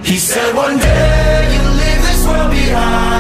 He said one day you'll leave this world behind.